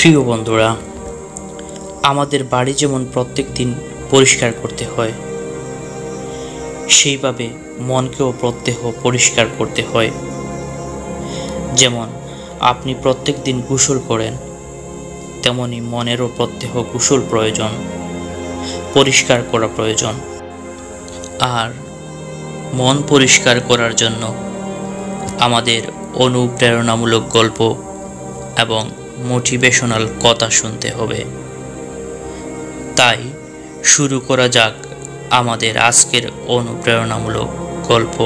প্রিয় বন্ধুরা, আমাদের বাড়ি যেমন প্রত্যেক দিন পরিষ্কার করতে হয়, সেইভাবে মনকেও প্রত্যহ পরিষ্কার করতে হয়। যেমন আপনি প্রত্যেক দিন গোসল করেন, তেমনি মনেরও প্রত্যহ গোসল প্রয়োজন, পরিষ্কার করা প্রয়োজন। আর মন পরিষ্কার করার জন্য আমাদের অনুপ্রেরণামূলক গল্প এবং মোটিভেশনাল কথা শুনতে হবে। তাই শুরু করা যাক আমাদের আজকের অনুপ্রেরণামূলক গল্প।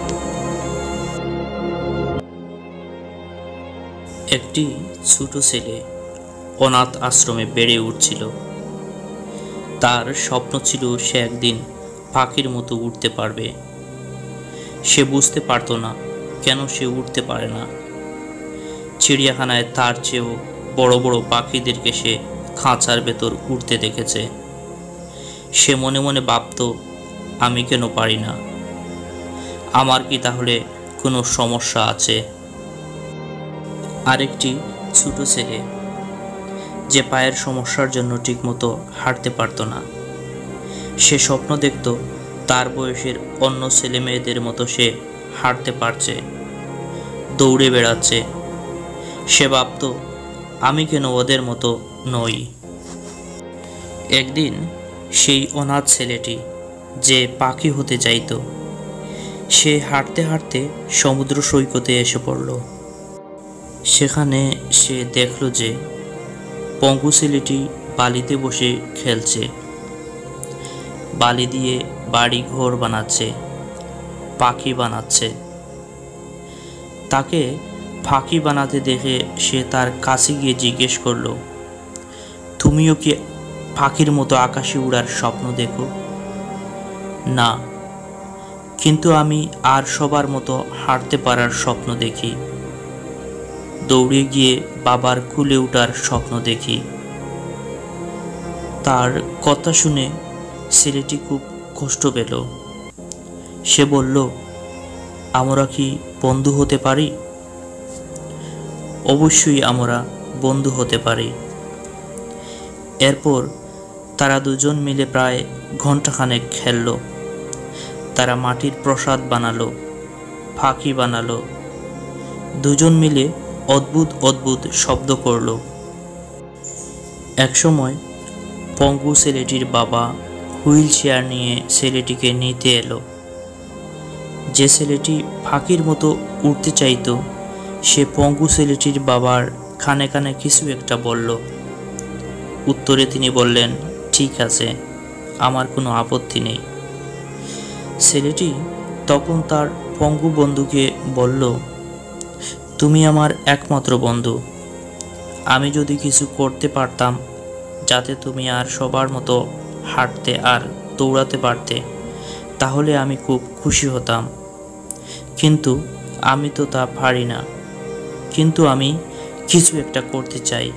একটি ছোট ছেলে অনাথ আশ্রমে বেড়ে উঠছিল। তার স্বপ্ন ছিল সে একদিন পাখির মতো উড়তে পারবে। সে বুঝতে পারত না কেন সে উড়তে পারে না। চিড়িয়াখানায় তার চেয়েও বড় বড় পাখিদেরকে সে খাঁচার ভেতর উড়তে দেখেছে। সে মনে মনে ভাবত, আমি কেন পারি না? আমার কি তাহলে কোনো সমস্যা আছে? আরেকটি ছোট ছেলে যে পায়ের সমস্যার জন্য ঠিকমতো হাঁটতে পারত না, সে স্বপ্ন দেখত তার বয়সের অন্য ছেলে মেয়েদের মতো সে হাঁটতে পারছে, দৌড়ে বেড়াচ্ছে। সে ভাবত, আমি কেন ওদের মতো নই? একদিন সেই অনাথ ছেলেটি যে পাখি হতে চাইত, সে হাঁটতে হাঁটতে সমুদ্র সৈকতে এসে পড়ল। সেখানে সে দেখল যে পঙ্গু ছেলেটি বালিতে বসে খেলছে, বালি দিয়ে বাড়ি ঘর বানাচ্ছে, পাখি বানাচ্ছে। তাকে পাখি বানাতে দেখে সে তার কাছে গিয়ে জিজ্ঞেস করল, তুমিও কি পাখির মতো আকাশে উড়ার স্বপ্ন দেখো? না, কিন্তু আমি আর সবার মতো হাঁটতে পারার স্বপ্ন দেখি, দৌড়ে গিয়ে বাবার কুলে ওঠার স্বপ্ন দেখি। তার কথা শুনে ছেলেটি খুব কষ্ট পেল। সে বলল, আমরা কি বন্ধু হতে পারি? অবশ্যই আমরা বন্ধু হতে পারি। এরপর তারা দুজন মিলে প্রায় ঘন্টাখানেক খেলল। তারা মাটির প্রাসাদ বানালো, পাখি বানালো, দুজন মিলে অদ্ভুত অদ্ভুত শব্দ করল। একসময় পঙ্গু ছেলেটির বাবা হুইল চেয়ার নিয়ে ছেলেটিকে নিতে এলো। যে ছেলেটি পাখির মতো উঠতে চাইতো, সে পঙ্গু ছেলেটির বাবার কানে কানে কিছু একটা বলল। উত্তরে তিনি বললেন, ঠিক আছে, আমার কোনো আপত্তি নেই। ছেলেটি তখন তার পঙ্গু বন্ধুকে বলল, তুমি আমার একমাত্র বন্ধু। আমি যদি কিছু করতে পারতাম যাতে তুমি আর সবার মতো হাঁটতে আর দৌড়াতে পারতে, তাহলে আমি খুব খুশি হতাম। কিন্তু আমি তো তা পারি না। কিন্তু আমি কিছু একটা করতে চাই।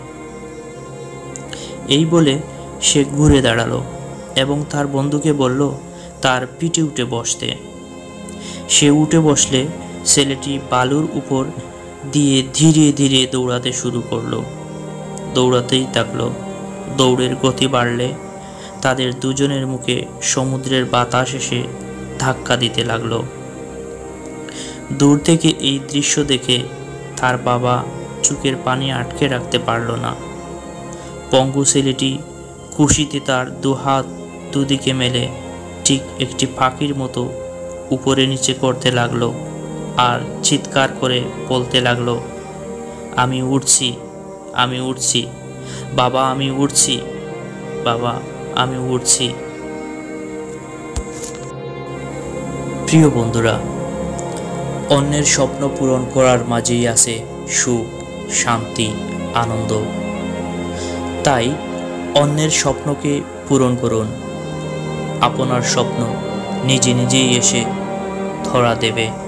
এই বলে সে ঘুরে দাঁড়ালো এবং তার বন্ধুকে বলল তার পিঠে উঠে বসতে। সে উঠে বসলে ছেলেটি বালুর উপর দিয়ে ধীরে ধীরে দৌড়াতে শুরু করলো। দৌড়াতেই থাকলো। দৌড়ের গতি বাড়লে তাদের দুজনের মুখে সমুদ্রের বাতাস এসে ধাক্কা দিতে লাগলো। দূর থেকে এই দৃশ্য দেখে তার বাবা চোখের পানি আটকে রাখতে পারল না। পঙ্গু ছেলেটি খুশিতে তার দুহাত দুদিকে মেলে ঠিক একটি পাখির মতো উপরে নিচে করতে লাগলো আর চিৎকার করে বলতে লাগলো, আমি উড়ছি, আমি উড়ছি, বাবা আমি উড়ছি, বাবা আমি উড়ছি। প্রিয় বন্ধুরা, অন্যের স্বপ্ন পূরণ করার মাঝেই আছে সুখ, শান্তি, আনন্দ। তাই অন্যের স্বপ্নকে পূরণ করুন। আপনার স্বপ্ন নিজে নিজেই এসে ধরা দেবে।